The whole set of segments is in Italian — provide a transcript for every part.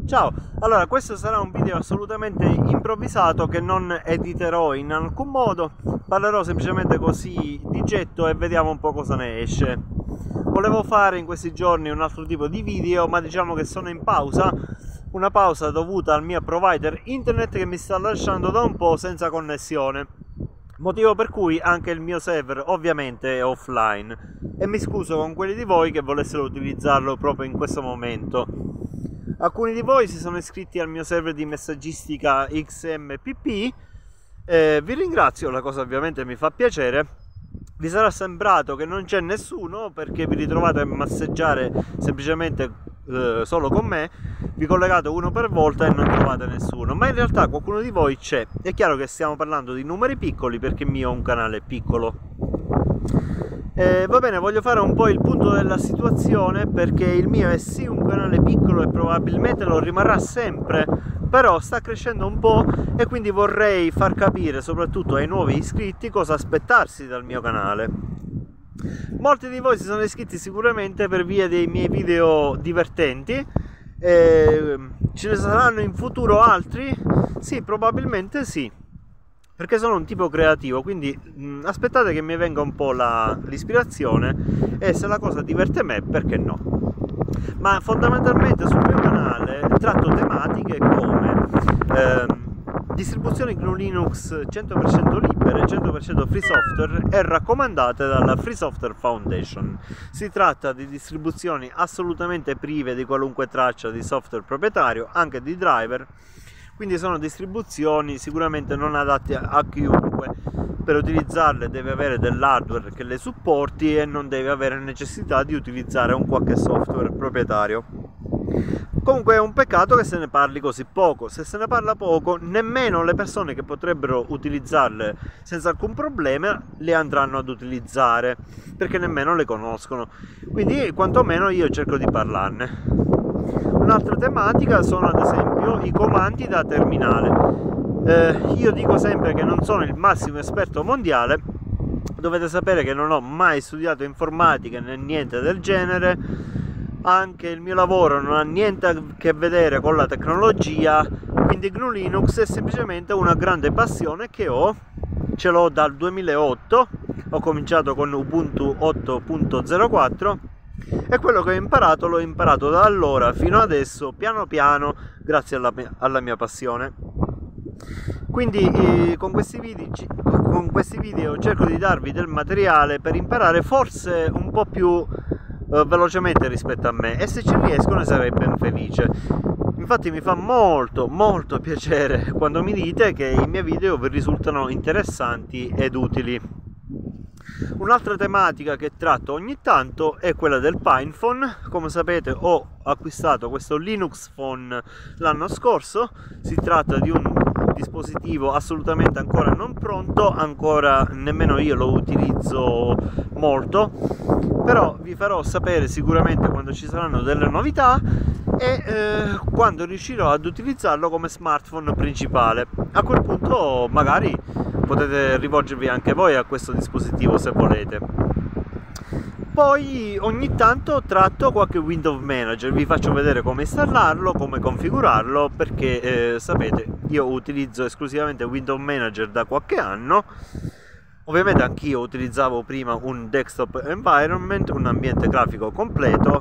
Ciao, allora questo sarà un video assolutamente improvvisato che non editerò in alcun modo, parlerò semplicemente così di getto e vediamo un po' cosa ne esce. Volevo fare in questi giorni un altro tipo di video, ma diciamo che sono in pausa, una pausa dovuta al mio provider internet che mi sta lasciando da un po' senza connessione, motivo per cui anche il mio server ovviamente è offline e mi scuso con quelli di voi che volessero utilizzarlo proprio in questo momento. Alcuni di voi si sono iscritti al mio server di messaggistica XMPP, vi ringrazio, la cosa ovviamente mi fa piacere. Vi sarà sembrato che non c'è nessuno perché vi ritrovate a masseggiare semplicemente solo con me, vi collegate uno per volta e non trovate nessuno, ma in realtà qualcuno di voi c'è. È chiaro che stiamo parlando di numeri piccoli perché il mio è un canale piccolo. Va bene, voglio fare un po' il punto della situazione perché il mio è sì un canale piccolo e probabilmente lo rimarrà sempre, però sta crescendo un po' e quindi vorrei far capire soprattutto ai nuovi iscritti cosa aspettarsi dal mio canale. Molti di voi si sono iscritti sicuramente per via dei miei video divertenti, ce ne saranno in futuro altri? Sì, probabilmente sì, perché sono un tipo creativo, quindi aspettate che mi venga un po' l'ispirazione e se la cosa diverte me, perché no? Ma fondamentalmente sul mio canale tratto tematiche come distribuzioni GNU Linux 100% libere, 100% free software e raccomandate dalla Free Software Foundation. Si tratta di distribuzioni assolutamente prive di qualunque traccia di software proprietario, anche di driver, quindi sono distribuzioni sicuramente non adatte a chiunque. Per utilizzarle deve avere dell'hardware che le supporti e non deve avere necessità di utilizzare un qualche software proprietario. Comunque è un peccato che se ne parli così poco. Se se ne parla poco, nemmeno le persone che potrebbero utilizzarle senza alcun problema le andranno ad utilizzare, perché nemmeno le conoscono. Quindi quantomeno io cerco di parlarne. Un'altra tematica sono ad esempio i comandi da terminale. Io dico sempre che non sono il massimo esperto mondiale, dovete sapere che non ho mai studiato informatica né niente del genere, anche il mio lavoro non ha niente a che vedere con la tecnologia, quindi GNU Linux è semplicemente una grande passione che ho, ce l'ho dal 2008, ho cominciato con Ubuntu 8.04 e quello che ho imparato l'ho imparato da allora fino adesso piano piano grazie alla mia passione. Quindi con questi video cerco di darvi del materiale per imparare forse un po' più velocemente rispetto a me, e se ci riesco ne sarei ben felice. Infatti mi fa molto piacere quando mi dite che i miei video vi risultano interessanti ed utili. Un'altra tematica che tratto ogni tanto è quella del PinePhone. Come sapete ho acquistato questo Linux Phone l'anno scorso, si tratta di un dispositivo assolutamente ancora non pronto, ancora nemmeno io lo utilizzo molto, però vi farò sapere sicuramente quando ci saranno delle novità e quando riuscirò ad utilizzarlo come smartphone principale. A quel punto magari potete rivolgervi anche voi a questo dispositivo se volete. Poi ogni tanto tratto qualche Windows Manager, vi faccio vedere come installarlo, come configurarlo, perché sapete, io utilizzo esclusivamente Windows Manager da qualche anno. Ovviamente anch'io utilizzavo prima un desktop environment, un ambiente grafico completo,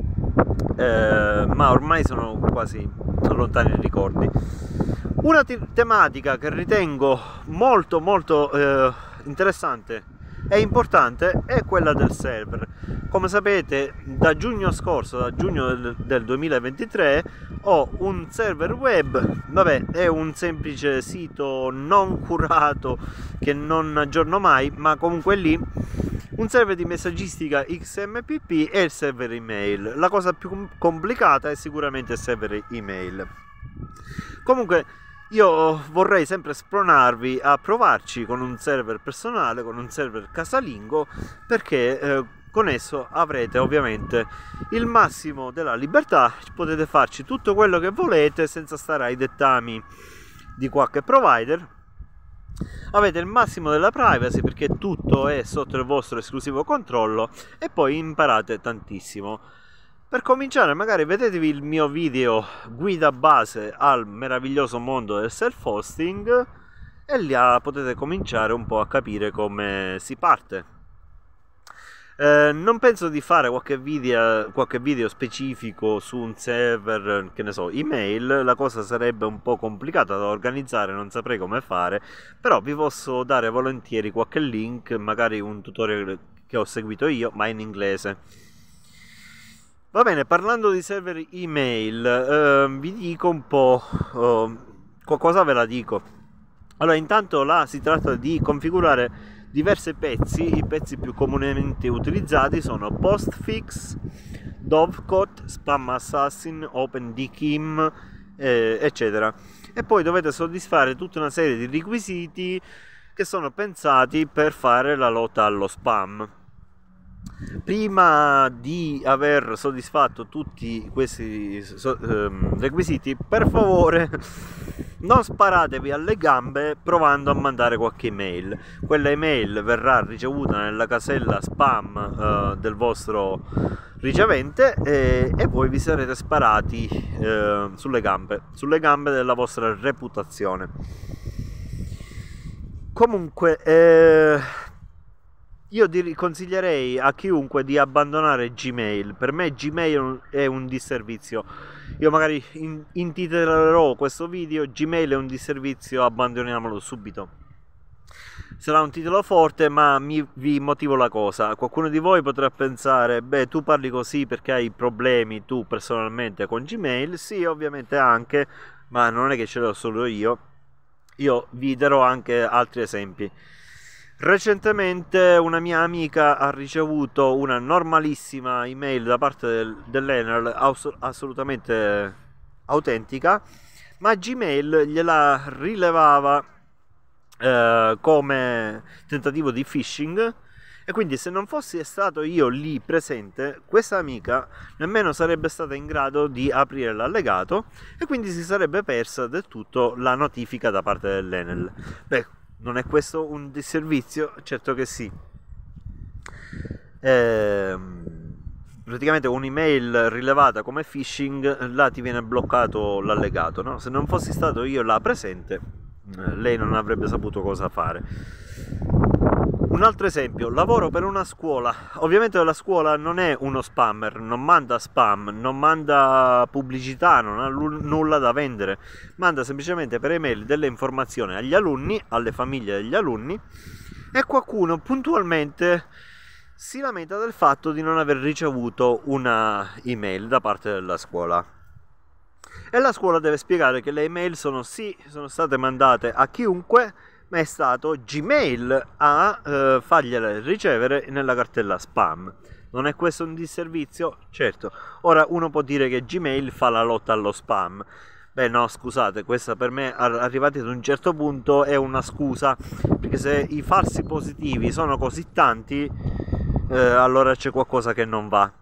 ma ormai sono quasi lontani i ricordi. Una tematica che ritengo molto interessante e importante è quella del server. Come sapete, da giugno scorso, da giugno del 2023, ho un server web, vabbè, è un semplice sito non curato che non aggiorno mai, ma comunque lì un server di messaggistica XMPP e il server email. La cosa più complicata è sicuramente il server email. Comunque io vorrei sempre spronarvi a provarci con un server personale, con un server casalingo, perché con esso avrete ovviamente il massimo della libertà, potete farci tutto quello che volete senza stare ai dettami di qualche provider, avete il massimo della privacy perché tutto è sotto il vostro esclusivo controllo e poi imparate tantissimo. Per cominciare, magari vedetevi il mio video guida base al meraviglioso mondo del self-hosting e lì potete cominciare un po' a capire come si parte. Non penso di fare qualche video specifico su un server, che ne so, email. La cosa sarebbe un po' complicata da organizzare, non saprei come fare, però vi posso dare volentieri qualche link, magari un tutorial che ho seguito io, ma in inglese. Va bene, parlando di server email, vi dico un po', qualcosa ve la dico. Allora, intanto là si tratta di configurare diversi pezzi. I pezzi più comunemente utilizzati sono Postfix, Dovecot, Spam Assassin, OpenDKIM, eccetera. E poi dovete soddisfare tutta una serie di requisiti che sono pensati per fare la lotta allo spam. Prima di aver soddisfatto tutti questi requisiti, per favore non sparatevi alle gambe provando a mandare qualche email. Quella email verrà ricevuta nella casella spam del vostro ricevente e voi vi sarete sparati sulle gambe della vostra reputazione. Comunque io consiglierei a chiunque di abbandonare Gmail. Per me Gmail è un disservizio. Io magari intitolerò questo video Gmail è un disservizio, abbandoniamolo subito. Sarà un titolo forte, ma vi motivo la cosa. Qualcuno di voi potrà pensare: beh, tu parli così perché hai problemi tu personalmente con Gmail. Sì, ovviamente anche, ma non è che ce l'ho solo io. Io vi darò anche altri esempi. Recentemente una mia amica ha ricevuto una normalissima email da parte dell'Enel, assolutamente autentica, ma Gmail gliela rilevava come tentativo di phishing, e quindi se non fossi stato io lì presente, questa amica nemmeno sarebbe stata in grado di aprire l'allegato e quindi si sarebbe persa del tutto la notifica da parte dell'Enel. Beh, non è questo un disservizio? Certo che sì. Praticamente un'email rilevata come phishing, là ti viene bloccato l'allegato, no? Se non fossi stato io là presente, lei non avrebbe saputo cosa fare. Un altro esempio: lavoro per una scuola. Ovviamente la scuola non è uno spammer, non manda spam, non manda pubblicità, non ha nulla da vendere, manda semplicemente per email delle informazioni agli alunni, alle famiglie degli alunni, e qualcuno puntualmente si lamenta del fatto di non aver ricevuto una email da parte della scuola. E la scuola deve spiegare che le email sono state mandate a chiunque, ma è stato Gmail a fargliele ricevere nella cartella spam. Non è questo un disservizio? Certo. Ora uno può dire che Gmail fa la lotta allo spam. Beh no, scusate, questa per me, arrivati ad un certo punto, è una scusa, perché se i falsi positivi sono così tanti, allora c'è qualcosa che non va.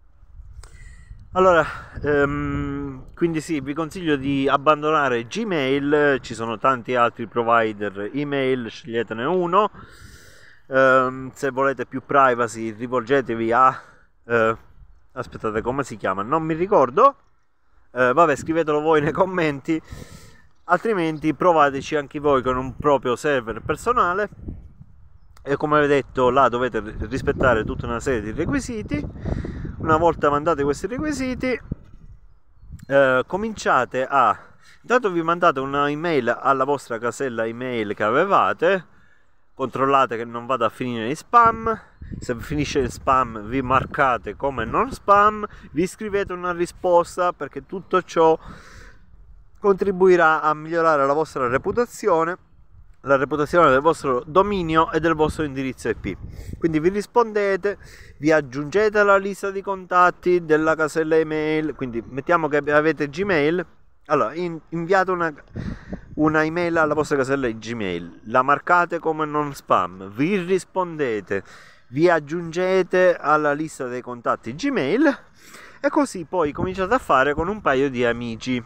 Allora, quindi sì, vi consiglio di abbandonare Gmail. Ci sono tanti altri provider email, sceglietene uno. Se volete più privacy, rivolgetevi a aspettate, come si chiama? Non mi ricordo. Vabbè, scrivetelo voi nei commenti, altrimenti provateci anche voi con un proprio server personale. E come vi ho detto, là dovete rispettare tutta una serie di requisiti. Una volta mandate questi requisiti, cominciate a... Intanto vi mandate una email alla vostra casella email che avevate, controllate che non vada a finire in spam. Se finisce in spam vi marcate come non spam, vi scrivete una risposta, perché tutto ciò contribuirà a migliorare la vostra reputazione, la reputazione del vostro dominio e del vostro indirizzo IP. Quindi vi rispondete, vi aggiungete alla lista di contatti della casella email. Quindi mettiamo che avete Gmail, allora inviate una email alla vostra casella Gmail, la marcate come non spam, vi rispondete, vi aggiungete alla lista dei contatti Gmail e così poi cominciate a fare con un paio di amici.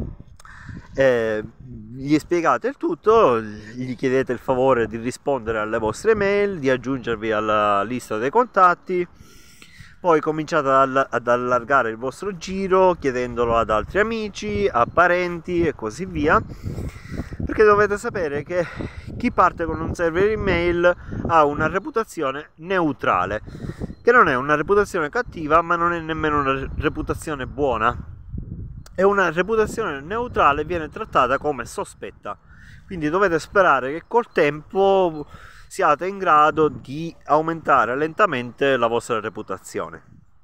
Gli spiegate il tutto, gli chiedete il favore di rispondere alle vostre mail, di aggiungervi alla lista dei contatti. poi cominciate ad allargare il vostro giro chiedendolo ad altri amici, a parenti e così via, perché dovete sapere che chi parte con un server email ha una reputazione neutrale, che non è una reputazione cattiva ma non è nemmeno una reputazione buona, e una reputazione neutrale viene trattata come sospetta, quindi dovete sperare che col tempo siate in grado di aumentare lentamente la vostra reputazione.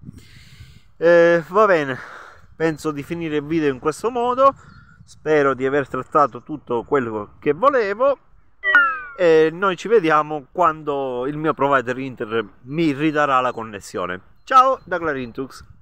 Va bene, penso di finire il video in questo modo, spero di aver trattato tutto quello che volevo e noi ci vediamo quando il mio provider internet mi ridarà la connessione. Ciao da Clarintux.